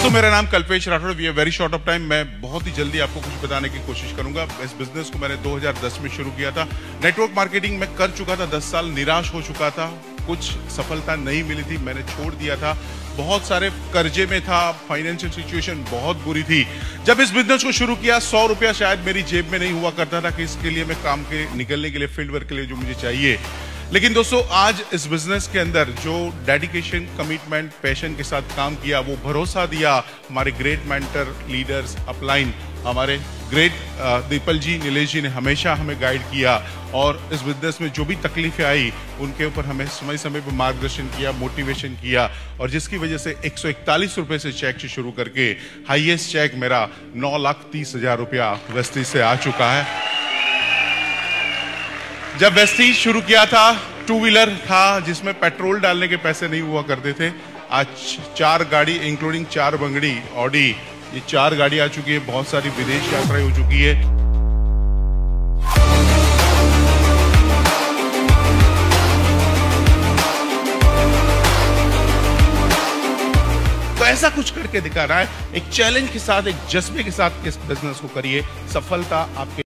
दोस्तों, मेरा नाम Kalpesh Rathod. We are very short of time. मैं बहुत ही जल्दी आपको कुछ बताने की कोशिश करूंगा। इस बिजनेस को मैंने 2010 में शुरू किया था। नेटवर्क मार्केटिंग में कर चुका था 10 साल, निराश हो चुका था, कुछ सफलता नहीं मिली थी, मैंने छोड़ दिया था। बहुत सारे कर्जे में था, फाइनेंशियल सिचुएशन बहुत बुरी थी। जब इस बिजनेस को शुरू किया, 100 रुपया शायद मेरी जेब में नहीं हुआ करता था कि इसके लिए मैं काम के निकलने के लिए, फील्ड वर्क के लिए जो मुझे चाहिए। लेकिन दोस्तों, आज इस बिजनेस के अंदर जो डेडिकेशन, कमिटमेंट, पैशन के साथ काम किया, वो भरोसा दिया हमारे ग्रेट मेंटर, लीडर्स, अपलाइन, हमारे ग्रेट दीपल जी, नीलेश जी ने हमेशा हमें गाइड किया। और इस बिजनेस में जो भी तकलीफें आई, उनके ऊपर हमें समय समय पर मार्गदर्शन किया, मोटिवेशन किया, और जिसकी वजह से 141 रुपए से चेक से शुरू करके हाईएस्ट चेक मेरा 9,30,000 रुपया वेस्टीज से आ चुका है। जब वेस्टीज शुरू किया था, 2 व्हीलर था जिसमें पेट्रोल डालने के पैसे नहीं हुआ करते थे। आज 4 गाड़ी इंक्लूडिंग 4 बंगड़ी, ऑडी, ये 4 गाड़ी आ चुकी है। बहुत सारी विदेश यात्राएं हो चुकी है। तो ऐसा कुछ करके दिखाना है, एक चैलेंज के साथ, एक जज्बे के साथ इस बिजनेस को करिए। सफलता आपके